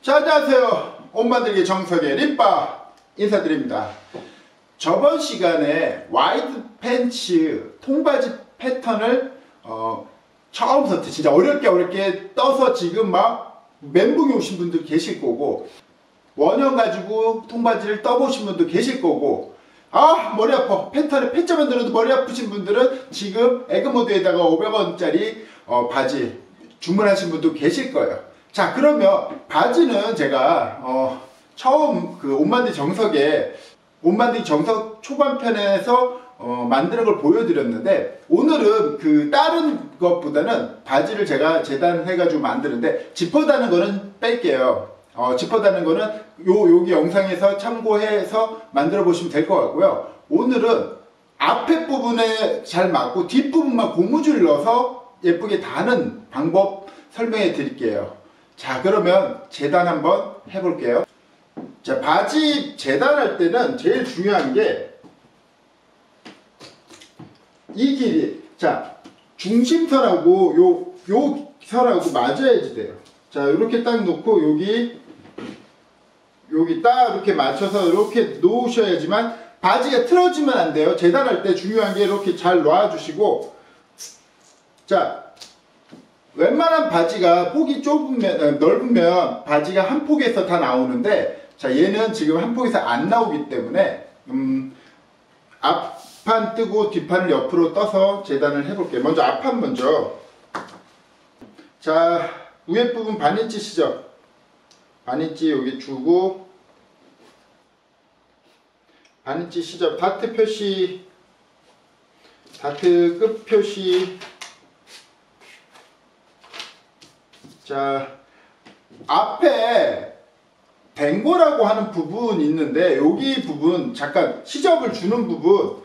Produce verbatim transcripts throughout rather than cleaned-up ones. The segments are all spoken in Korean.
자, 안녕하세요. 옷 만들기 정석의 림바 인사드립니다. 저번 시간에 와이드 팬츠 통바지 패턴을 어, 처음부터 진짜 어렵게 어렵게 떠서 지금 막 멘붕이 오신 분들 계실 거고, 원형 가지고 통바지를 떠보신 분도 계실 거고, 아 머리 아파, 패턴에 패자만 들어도 머리 아프신 분들은 지금 에그모드에다가 오백 원짜리 어, 바지 주문하신 분도 계실 거예요. 자, 그러면 바지는 제가 어, 처음 그 옷만들기 정석에 옷만들기 정석 초반편에서 어, 만드는 걸 보여드렸는데, 오늘은 그 다른 것보다는 바지를 제가 재단해 가지고 만드는데, 지퍼 다는 거는 뺄게요. 어, 지퍼 다는 거는 요 여기 영상에서 참고해서 만들어 보시면 될 것 같고요. 오늘은 앞에 부분에 잘 맞고 뒷부분만 고무줄 넣어서 예쁘게 다는 방법 설명해 드릴게요. 자, 그러면 재단 한번 해볼게요. 자, 바지 재단할 때는 제일 중요한 게 이 길이, 자, 중심선하고 요, 요 선하고 맞아야지 돼요. 자, 이렇게 딱 놓고 여기 여기 딱 이렇게 맞춰서 이렇게 놓으셔야지만, 바지가 틀어지면 안 돼요. 재단할 때 중요한 게 이렇게 잘 놔주시고, 자, 웬만한 바지가 폭이 좁으면, 넓으면 바지가 한 폭에서 다 나오는데, 자, 얘는 지금 한 폭에서 안 나오기 때문에 음, 앞판 뜨고 뒷판을 옆으로 떠서 재단을 해볼게요. 먼저 앞판 먼저. 자, 위에 부분 반인치 시접, 반인치 여기 주고, 반인치 시접, 다트 표시, 다트 끝 표시. 자, 앞에 댕고라고 하는 부분이 있는데, 여기 부분 잠깐 시접을 주는 부분,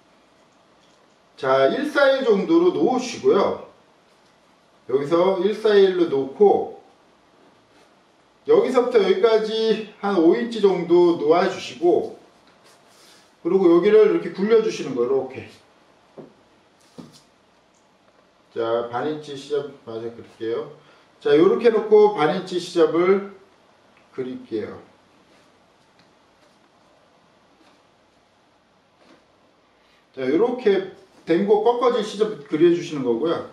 자, 일, 사 일 정도로 놓으시고요. 여기서 일, 사 일로 놓고, 여기서부터 여기까지 한 오 인치 정도 놓아주시고, 그리고 여기를 이렇게 굴려주시는 거예요. 이렇게. 자, 반인치 시접 맞아 그릴게요. 자, 이렇게 놓고 반인치 시접을 그릴게요. 자, 이렇게 댕고 꺾어진 시접 그려주시는 거고요.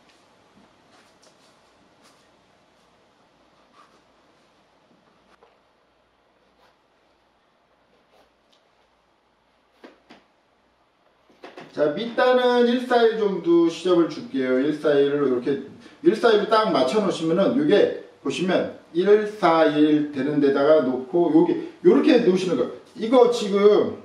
자, 밑단은 일, 사 일 정도 시접을 줄게요. 일, 사 일을 이렇게 일, 사 일로 딱 맞춰 놓으시면은, 이게 보시면 일, 사 일 되는 데다가 놓고, 여기 요렇게 놓으시는 거예요. 이거 지금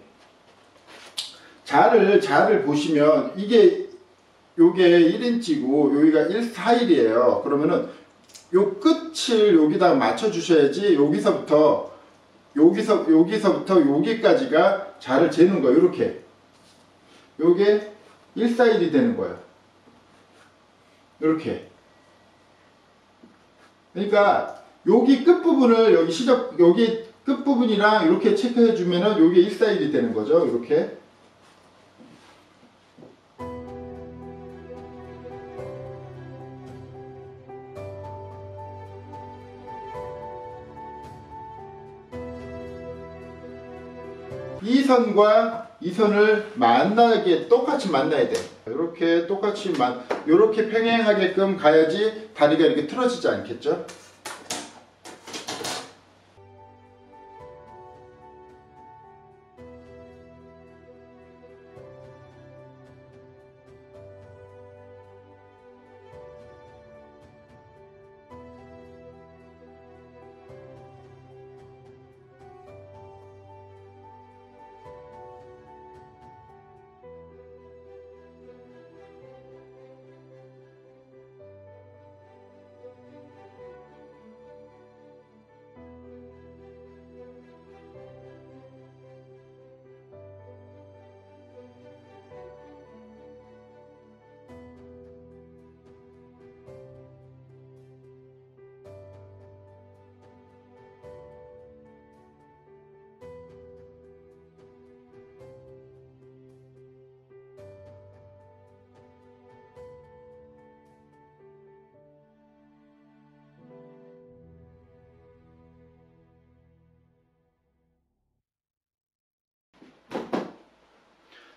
자를 자를 보시면 이게 요게 일 인치고 여기가 일, 사 일이에요. 그러면은 요 끝을 여기다가 맞춰 주셔야지, 여기서부터 여기서 여기서부터 여기까지가 자를 재는 거예요. 요렇게. 요게 일, 사 일이 되는 거예요. 이렇게. 그러니까 여기 끝부분을, 여기 시접, 여기 끝부분이랑 이렇게 체크해 주면은 요게 일, 사 일이 되는 거죠. 이렇게. 이 선과 이 선을 만나게, 똑같이 만나야 돼요. 이렇게 똑같이 만, 이렇게 평행하게끔 가야지 다리가 이렇게 틀어지지 않겠죠?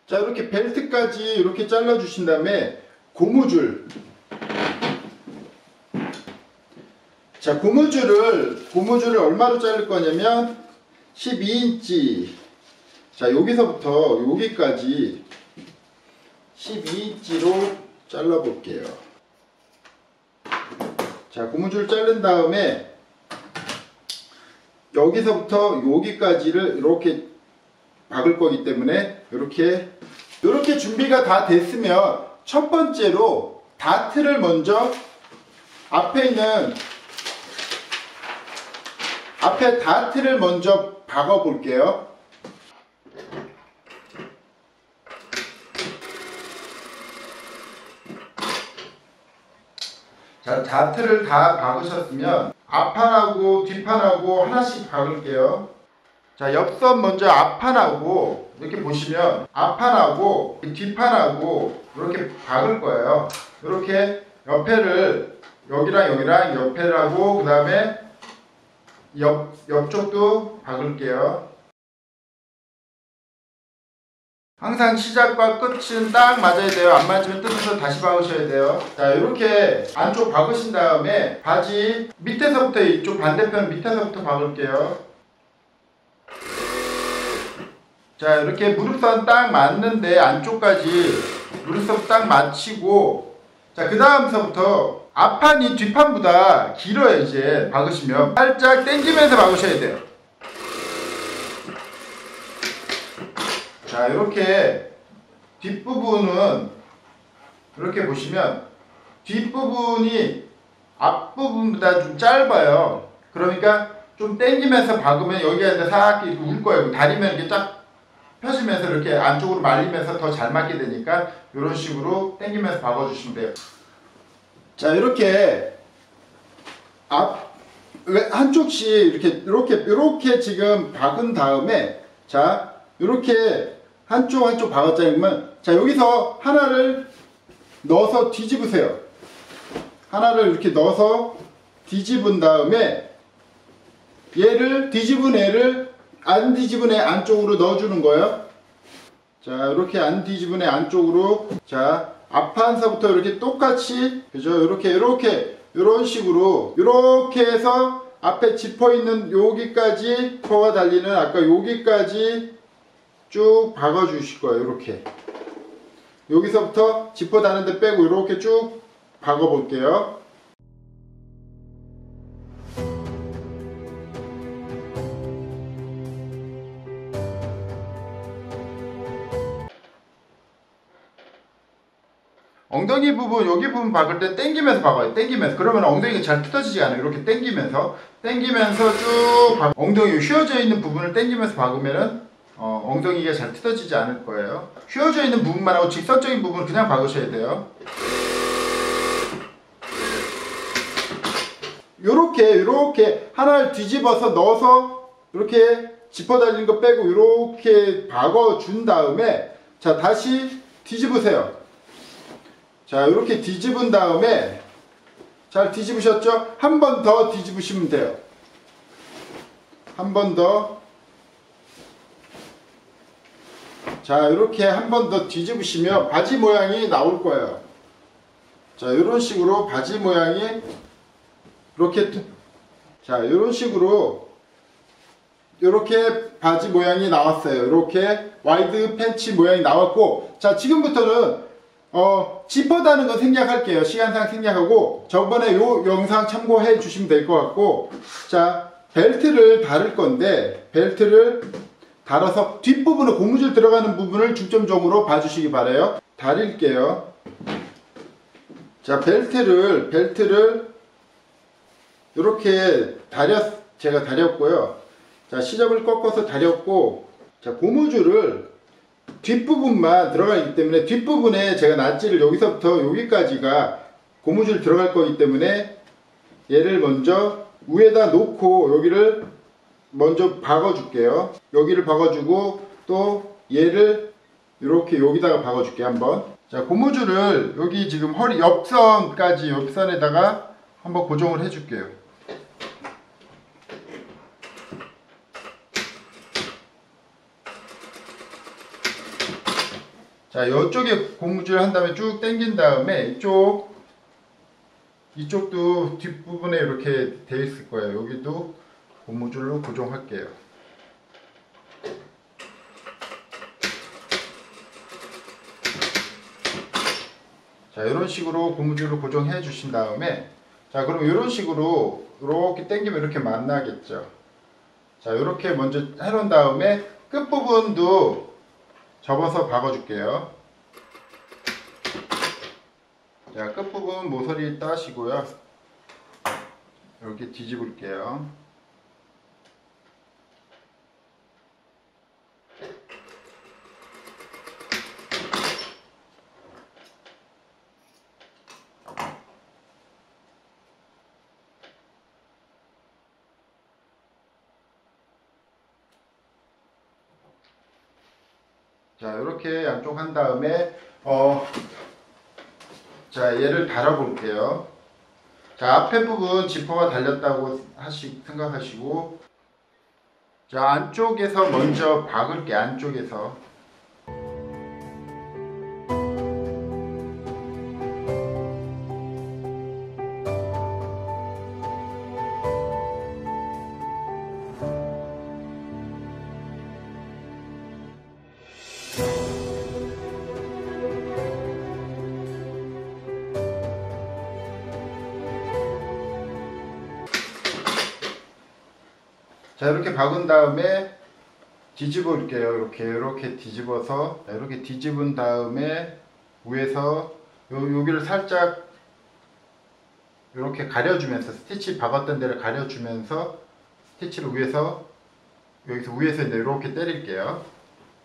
자, 이렇게 벨트까지 이렇게 잘라 주신 다음에 고무줄, 자, 고무줄을 고무줄을 얼마로 자를 거냐면 십이 인치. 자, 여기서부터 여기까지 십이 인치로 잘라 볼게요. 자, 고무줄 자른 다음에 여기서부터 여기까지를 이렇게 박을 거기 때문에 이렇게 이렇게 준비가 다 됐으면 첫 번째로 다트를 먼저 앞에 있는 앞에 다트를 먼저 박아 볼게요. 자, 다트를 다 박으셨으면 앞판하고 뒷판하고 하나씩 박을게요. 자, 옆선 먼저 앞판하고 이렇게 보시면 앞판하고 뒷판하고 이렇게 박을 거예요. 이렇게 옆에를 여기랑 여기랑 옆에를 하고 그 다음에 옆, 옆쪽도 박을게요. 항상 시작과 끝은 딱 맞아야 돼요. 안 맞으면 뜯어서 다시 박으셔야 돼요. 자, 이렇게 안쪽 박으신 다음에 바지 밑에서부터 이쪽 반대편 밑에서부터 박을게요. 자, 이렇게 무릎선 딱 맞는데 안쪽까지 무릎선 딱 맞추고, 자, 그 다음서부터 앞판이 뒷판보다 길어요. 이제 박으시면 살짝 당기면서 박으셔야 돼요. 자, 이렇게 뒷부분은 이렇게 보시면 뒷부분이 앞부분보다 좀 짧아요. 그러니까 좀 당기면서 박으면 여기가 이제 싹 이렇게 울 거예요. 다리면 이렇게 쫙 펴지면서 이렇게 안쪽으로 말리면서 더 잘 맞게 되니까 이런 식으로 당기면서 박아주시면 돼요. 자, 이렇게 앞 한쪽씩 이렇게 이렇게 이렇게 지금 박은 다음에, 자, 이렇게 한쪽 한쪽 박았잖아요. 그러면 자, 여기서 하나를 넣어서 뒤집으세요. 하나를 이렇게 넣어서 뒤집은 다음에 얘를 뒤집은 애를 안 뒤집은 애 안쪽으로 넣어주는 거예요. 자, 이렇게 안 뒤집은 애 안쪽으로, 자, 앞판서부터 이렇게 똑같이, 그죠? 이렇게 이렇게 이런 식으로 이렇게 해서 앞에 지퍼 있는 여기까지, 지퍼가 달리는 아까 여기까지 쭉 박아 주실 거예요. 이렇게 여기서부터 지퍼 다는 데 빼고 이렇게 쭉 박아 볼게요. 엉덩이 부분, 여기 부분 박을 때 당기면서 박아요. 당기면서. 그러면 엉덩이가 잘 뜯어지지 않아요. 이렇게 당기면서 당기면서 쭉 박... 엉덩이 휘어져 있는 부분을 당기면서 박으면은 어, 엉덩이가 잘 뜯어지지 않을 거예요. 휘어져 있는 부분만 하고 직선적인 부분을 그냥 박으셔야 돼요. 요렇게 요렇게 하나를 뒤집어서 넣어서 이렇게 지퍼 달린 거 빼고 이렇게 박아 준 다음에, 자, 다시 뒤집으세요. 자, 이렇게 뒤집은 다음에, 잘 뒤집으셨죠? 한 번 더 뒤집으시면 돼요. 한 번 더. 자, 이렇게 한 번 더 뒤집으시면 바지 모양이 나올 거예요. 자, 이런 식으로 바지 모양이 이렇게, 자, 이런 식으로 이렇게 바지 모양이 나왔어요. 이렇게 와이드 팬츠 모양이 나왔고, 자, 지금부터는 어, 지퍼 다는 거 생략할게요. 시간상 생략하고 저번에 요 영상 참고해 주시면 될 것 같고, 자, 벨트를 달을 건데 벨트를 달아서 뒷부분에 고무줄 들어가는 부분을 중점적으로 봐주시기 바래요. 다릴게요. 자, 벨트를 벨트를 이렇게 다렸 제가 다렸고요. 자, 시접을 꺾어서 다렸고, 자, 고무줄을 뒷부분만 들어가기 때문에 뒷부분에 제가 낫지를 여기서부터 여기까지가 고무줄 들어갈 거기 때문에 얘를 먼저 위에다 놓고 여기를 먼저 박아 줄게요. 여기를 박아 주고 또 얘를 이렇게 여기다가 박아 줄게요. 한번. 자, 고무줄을 여기 지금 허리 옆선까지, 옆선에다가 한번 고정을 해 줄게요. 자, 이쪽에 고무줄 한 다음에 쭉 당긴 다음에 이쪽 이쪽도 뒷부분에 이렇게 돼 있을 거예요. 여기도 고무줄로 고정할게요. 자, 이런 식으로 고무줄로 고정해 주신 다음에, 자, 그럼 이런 식으로 이렇게 당기면 이렇게 만나겠죠. 자, 이렇게 먼저 해놓은 다음에 끝부분도 접어서 박아 줄게요. 자, 끝부분 모서리 따시고요. 이렇게 뒤집을게요. 자, 이렇게 양쪽 한 다음에 어, 자, 얘를 달아 볼게요. 자, 앞에 부분 지퍼가 달렸다고 하시, 생각하시고, 자, 안쪽에서 먼저 박을게. 안쪽에서. 자, 이렇게 박은 다음에 뒤집어 볼게요. 이렇게 이렇게 뒤집어서, 이렇게 뒤집은 다음에 위에서 요, 여기를 살짝 이렇게 가려주면서, 스티치 박았던 데를 가려주면서 스티치를 위에서, 여기서 위에서 이제 이렇게 때릴게요.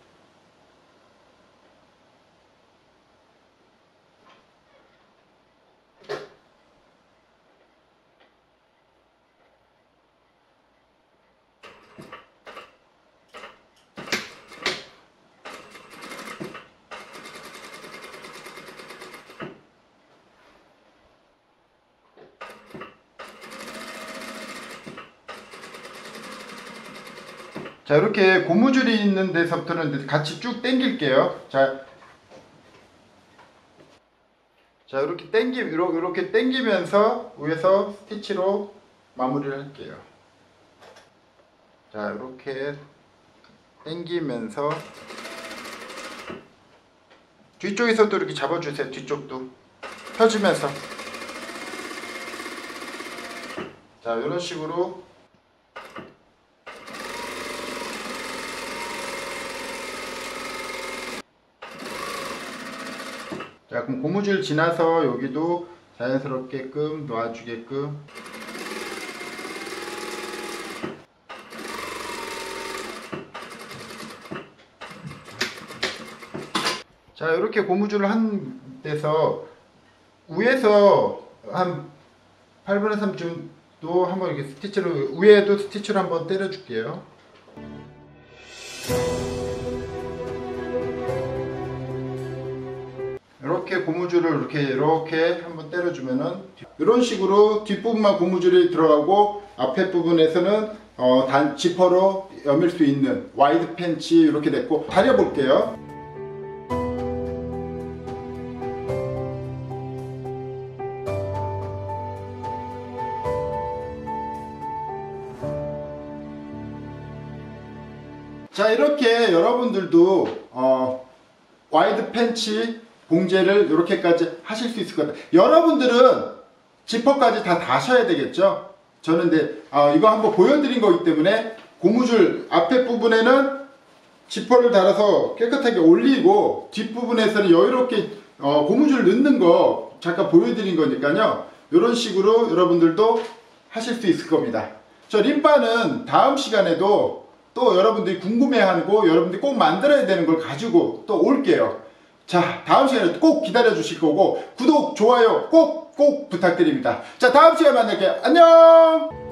자, 이렇게 고무줄이 있는 데서부터는 같이 쭉 당길게요. 자, 자, 이렇게 당기, 이렇게 당기면서 위에서 스티치로 마무리를 할게요. 자, 이렇게 당기면서 뒤쪽에서도 이렇게 잡아주세요. 뒤쪽도 펴지면서. 자, 이런 식으로 자, 그럼 고무줄 지나서 여기도 자연스럽게끔 놔주게끔. 자, 이렇게 고무줄을 한 데서 위에서 한 팔분의 삼 정도 한번 이렇게 스티치로, 위에도 스티치로 한번 때려 줄게요. 이렇게 고무줄을 이렇게 이렇게 한번 때려주면은 이런 식으로 뒷부분만 고무줄이 들어가고 앞에 부분에서는 어, 단 지퍼로 여밀 수 있는 와이드 팬츠 이렇게 됐고, 다려 볼게요. 자, 이렇게 여러분들도 어, 와이드 팬츠 봉제를 이렇게까지 하실 수 있을 것 같아요. 여러분들은 지퍼까지 다 다셔야 되겠죠. 저는 근데 어, 이거 한번 보여드린 거기 때문에 고무줄 앞에 부분에는 지퍼를 달아서 깨끗하게 올리고, 뒷부분에서는 여유롭게 어, 고무줄 넣는 거 잠깐 보여드린 거니까요. 이런 식으로 여러분들도 하실 수 있을 겁니다. 저 림바는 다음 시간에도 또 여러분들이 궁금해하고 여러분들이 꼭 만들어야 되는 걸 가지고 또 올게요. 자, 다음 시간에 꼭 기다려 주실 거고, 구독, 좋아요 꼭 꼭 부탁드립니다. 자, 다음 시간에 만날게요. 안녕!